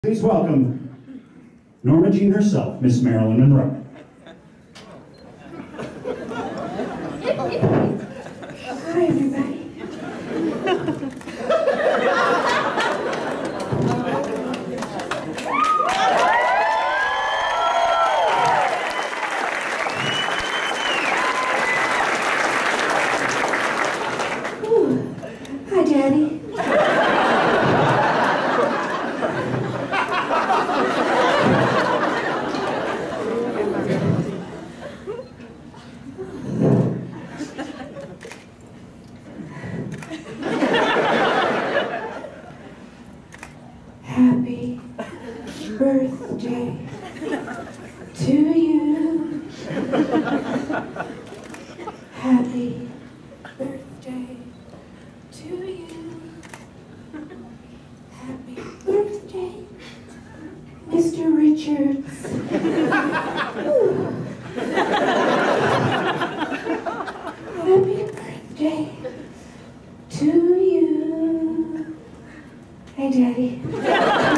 Please welcome Norma Jean herself, Miss Marilyn Monroe. Hi, everybody. Ooh. Hi, Daddy. Happy birthday to you. Happy birthday to you. Happy birthday, Mr. Richards. Happy birthday to you. Hey, Daddy.